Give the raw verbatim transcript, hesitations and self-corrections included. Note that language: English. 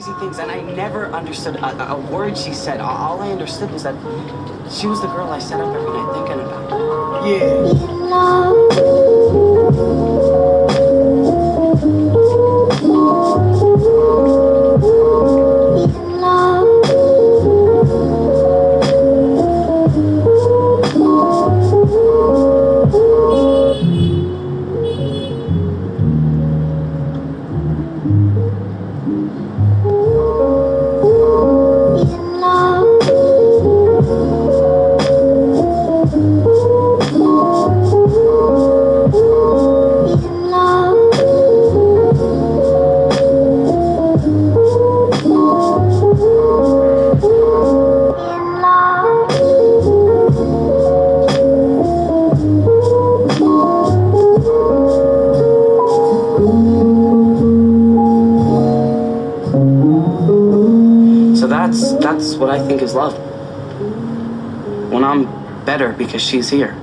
crazy things, and I never understood a, a word she said. All I understood was that she was the girl I sat up every night thinking about. Yeah. So that's, that's what I think is love. When I'm better because she's here.